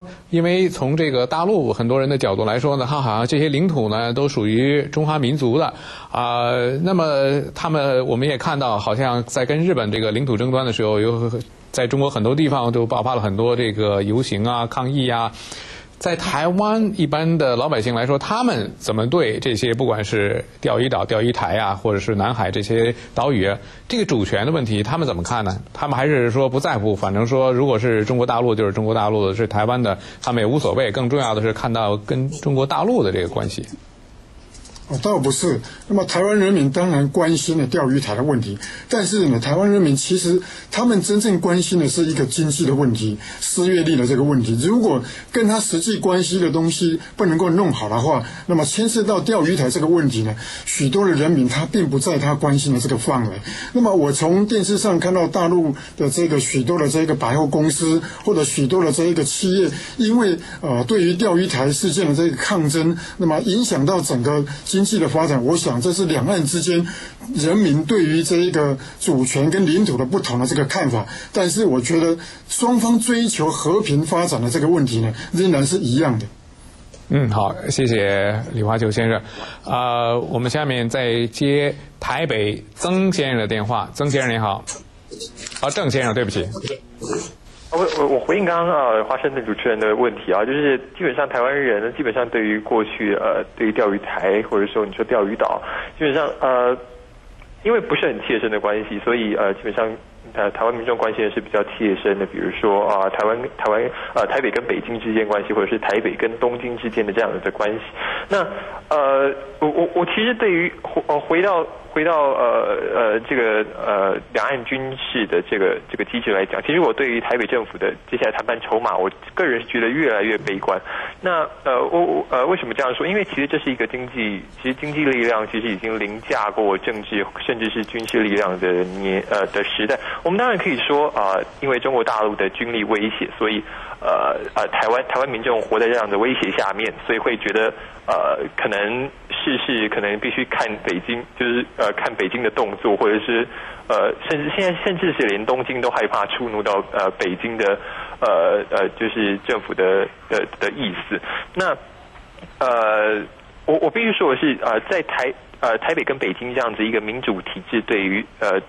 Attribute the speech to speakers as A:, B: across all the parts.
A: 因为从这个大陆很多人的角度来说呢，它好像这些领土呢都属于中华民族的那么我们也看到，好像在跟日本这个领土争端的时候，在中国很多地方都爆发了很多这个游行啊、抗议啊。在台湾一般的老百姓来说，他们怎么对这些不管是钓鱼岛、钓鱼台啊，或者是南海这些岛屿这个主权的问题，他们怎么看呢？他们还是说不在乎，反正说如果是中国大陆就是中国大陆的，是台湾的，他们也无所谓。更重要的是看到跟中国大陆的这个关系。
B: 倒不是。那么台湾人民当然关心了钓鱼台的问题，但是呢，台湾人民其实他们真正关心的是一个经济的问题、失业率的这个问题。如果跟他实际关系的东西不能够弄好的话，那么牵涉到钓鱼台这个问题呢，许多的人民他并不在他关心的这个范围。那么我从电视上看到大陆的这个许多的这个百货公司或者许多的这一个企业，因为对于钓鱼台事件的这个抗争，那么影响到整个经济的发展，我想这是两岸之间人民对于这一个主权跟领土的不同的这个看法。但是我觉得双方追求和平发展的这个问题呢，仍然是一样的。
A: 好，谢谢李华球先生。我们下面再接台北曾先生的电话。曾先生您好。郑先生，对不起。
C: 我回应刚刚华盛顿主持人的问题啊，就是基本上台湾人呢，基本上对于过去对于钓鱼台或者说你说钓鱼岛，基本上因为不是很切身的关系，所以基本上台湾民众关心的是比较切身的，比如说台北跟北京之间关系，或者是台北跟东京之间的这样的关系。那我其实对于回到这个两岸军事的这个机制来讲，其实我对于台北政府的接下来谈判筹码，我个人是觉得越来越悲观。那为什么这样说？因为其实这是一个经济力量其实已经凌驾过政治甚至是军事力量的时代。我们当然可以说因为中国大陆的军力威胁，所以台湾民众活在这样的威胁下面，所以会觉得可能事可能必须看北京，就是看北京的动作，或者是甚至是连东京都害怕触怒到北京的就是政府的意思。那我必须说的是在台北跟北京这样子一个民主体制对于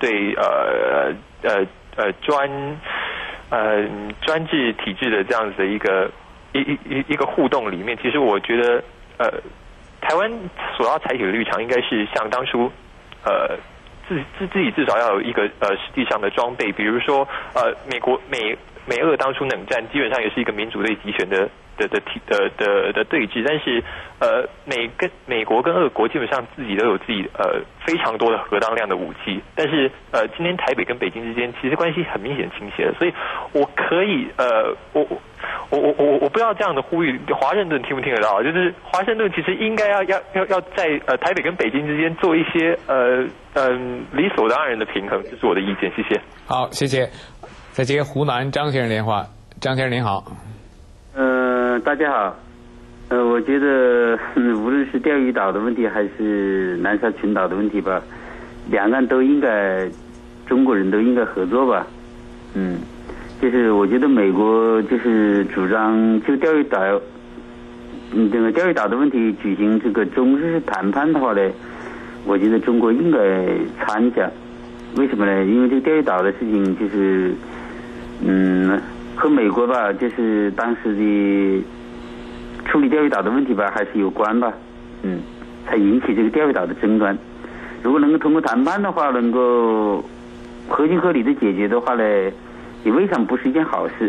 C: 专制体制的这样子的一个互动里面，其实我觉得台湾所要采取的立场应该是像当初自己至少要有一个实际上的装备，比如说美俄当初冷战基本上也是一个民主对集权的对峙，但是美国跟俄国基本上自己都有自己非常多的核当量的武器，但是今天台北跟北京之间其实关系很明显倾斜了，所以我可以我不知道这样的呼吁华盛顿听不听得到，就是华盛顿其实应该要在台北跟北京之间做一些理所当然的平衡，这是我的意见，谢谢。
A: 好，谢谢。再接湖南张先生电话。张先生您好。
D: 大家好。我觉得无论是钓鱼岛的问题还是南沙群岛的问题吧，两岸都应该，中国人都应该合作吧。就是我觉得美国就是主张就钓鱼岛，这个钓鱼岛的问题举行这个中日谈判的话呢，我觉得中国应该参加。为什么呢？因为这个钓鱼岛的事情就是和美国吧，就是当时的处理钓鱼岛的问题吧，还是有关吧，才引起这个钓鱼岛的争端。如果能够通过谈判的话，能够合情合理的解决的话呢，也未尝不是一件好事。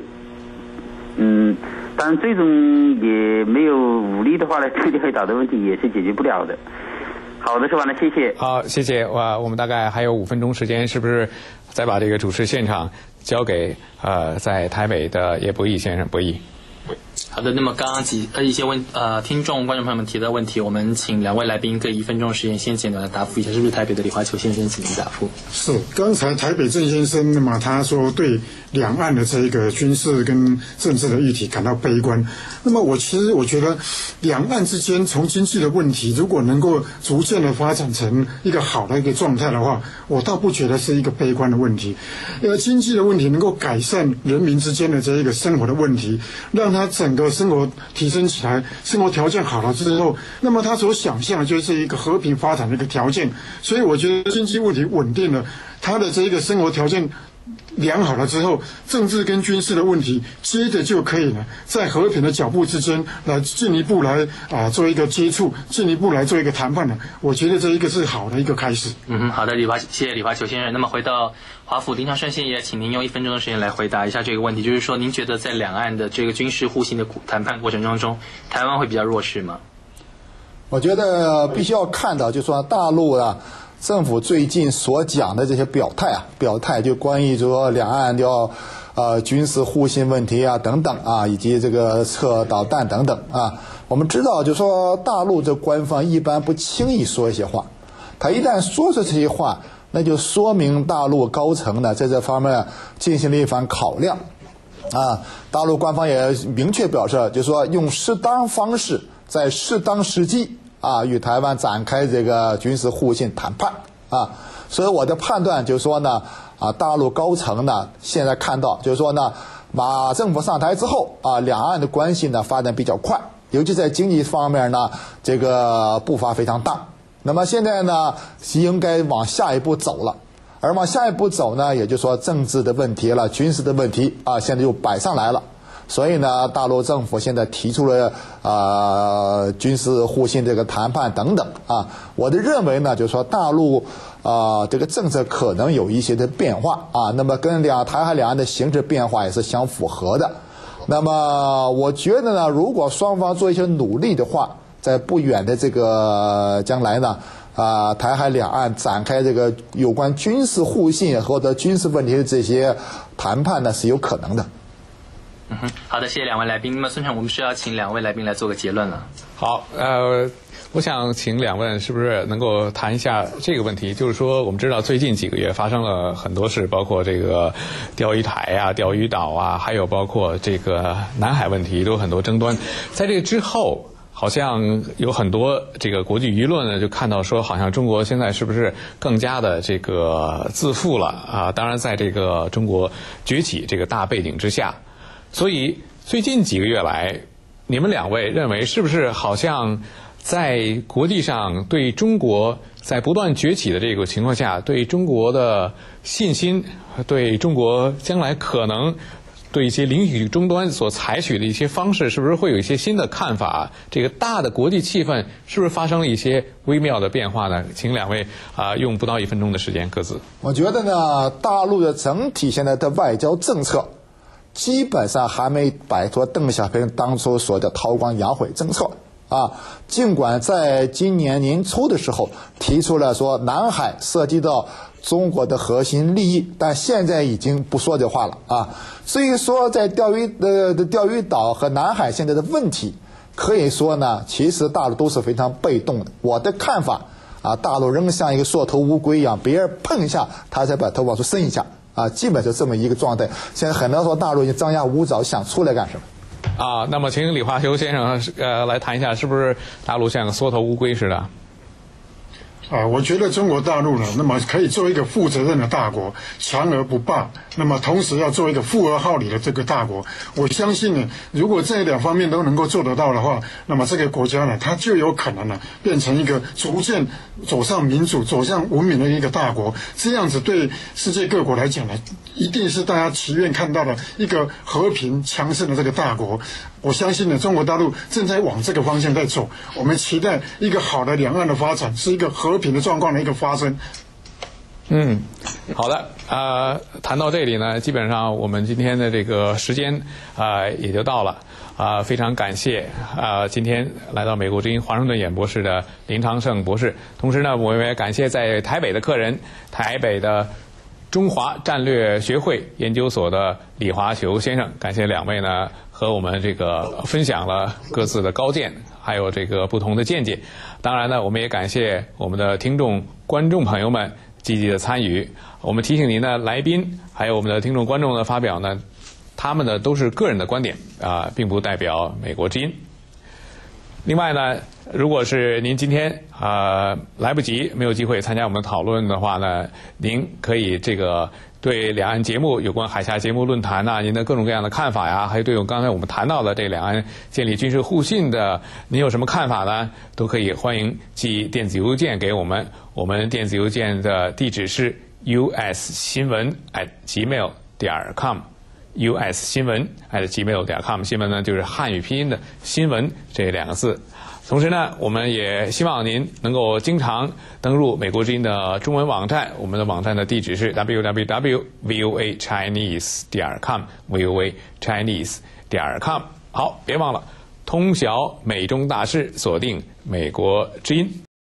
D: 当然最终也没有武力的话呢，这个钓鱼岛的问题也是解决不了的。好的，说完了，谢谢。
A: 好，谢谢。我们大概还有5分钟时间，是不是再把这个主持现场交给在台北的叶博弈先生？博弈。
E: 好的，那么刚刚一些听众观众朋友们提的问题，我们请两位来宾各1分钟时间，先简短的答复一下，是不是台北的李华球先生，请您答复。
B: 是，刚才台北郑先生，那么他说对两岸的这个军事跟政治的议题感到悲观。那么我觉得两岸之间从经济的问题，如果能够逐渐的发展成一个好的一个状态的话，我倒不觉得是一个悲观的问题。经济的问题能够改善人民之间的这一个生活的问题，让他整个生活提升起来，生活条件好了之后，那么他所想象的就是一个和平发展的一个条件。所以我觉得经济问题稳定了，他的这个生活条件良好了之后，政治跟军事的问题接着就可以了，在和平的脚步之间来进一步来做一个接触，进一步来做一个谈判了。我觉得这一个是好的一个开始。
E: 好的，谢谢李华球先生。那么回到华府，林长顺先也请您用1分钟的时间来回答一下这个问题，就是说您觉得在两岸的这个军事互信的谈判过程当中，台湾会比较弱势吗？
F: 我觉得必须要看到，就是说大陆啊。政府最近所讲的这些表态就关于说两岸要军事互信问题啊等等啊，以及这个测导弹等等啊，我们知道就是说大陆这官方一般不轻易说一些话，他一旦说出这些话，那就说明大陆高层呢在这方面进行了一番考量啊。大陆官方也明确表示，就是说用适当方式，在适当时机。与台湾展开这个军事互信谈判所以我的判断就是说呢，大陆高层呢现在看到就是说呢，马政府上台之后两岸的关系呢发展比较快，尤其在经济方面呢，这个步伐非常大。那么现在呢，应该往下一步走了，而往下一步走呢，也就是说政治的问题了，军事的问题现在又摆上来了。所以呢，大陆政府现在提出了军事互信这个谈判等等我的认为呢，就是说大陆这个政策可能有一些的变化那么跟台海两岸的形势变化也是相符合的。那么我觉得呢，如果双方做一些努力的话，在不远的这个将来呢台海两岸展开这个有关军事互信或者军事问题的这些谈判呢是有可能的。
E: 好的，谢谢两位来宾。那么孙成，我们是要请两位来宾来做个结论了。
A: 好，我想请两位是不是能够谈一下这个问题，就是说我们知道最近几个月发生了很多事，包括这个钓鱼台钓鱼岛还有包括这个南海问题都有很多争端。在这个之后，好像有很多这个国际舆论呢就看到说，好像中国现在是不是更加的这个自负了当然在这个中国崛起这个大背景之下，所以最近几个月来，你们两位认为是不是好像在国际上对中国在不断崛起的这个情况下，对中国的信心，对中国将来可能对一些领域终端所采取的一些方式，是不是会有一些新的看法？这个大的国际气氛是不是发生了一些微妙的变化呢？请两位用不到1分钟的时间各自。
F: 我觉得呢，大陆的整体现在的外交政策基本上还没摆脱邓小平当初说的韬光养晦政策尽管在今年年初的时候提出了说南海涉及到中国的核心利益，但现在已经不说这话了所以说在钓鱼岛和南海现在的问题，可以说呢，其实大陆都是非常被动的。我的看法大陆仍像一个缩头乌龟一样，别人碰一下他才把头往出伸一下基本是这么一个状态。现在很多人说大陆已经张牙舞爪，想出来干什么
A: 那么请李华修先生来谈一下，是不是大陆像个缩头乌龟似的？
B: 我觉得中国大陆呢，那么可以做一个负责任的大国，强而不霸，那么同时要做一个富而好礼的这个大国。我相信呢，如果这两方面都能够做得到的话，那么这个国家呢，它就有可能呢变成一个逐渐走上民主、走向文明的一个大国。这样子对世界各国来讲呢，一定是大家祈愿看到的一个和平强盛的这个大国。我相信呢，中国大陆正在往这个方向在走。我们期待一个好的两岸的发展，是一个和平的状况的一个发生。
A: 好的，谈到这里呢，基本上我们今天的这个时间也就到了。非常感谢今天来到美国之音华盛顿演播室的林昌盛博士。同时呢，我们也感谢在台北的客人，台北的中华战略学会研究所的李华球先生。感谢两位呢和我们这个分享了各自的高见，还有这个不同的见解。当然呢，我们也感谢我们的听众观众朋友们积极的参与。我们提醒您呢，来宾还有我们的听众观众的发表呢，他们呢都是个人的观点并不代表美国之音。另外呢，如果是您今天来不及没有机会参加我们的讨论的话呢，您可以这个对两岸节目有关海峡节目论坛您的各种各样的看法呀，还有对刚才我们谈到的这两岸建立军事互信的，您有什么看法呢？都可以欢迎寄电子邮件给我们，我们电子邮件的地址是 ussinwen@gmail.com。us 新闻@gmail.com， 新闻呢就是汉语拼音的新闻这两个字。同时呢，我们也希望您能够经常登入美国之音的中文网站，我们的网站的地址是 www.voachinese.com voachinese.com。好，别忘了通晓美中大事，锁定美国之音。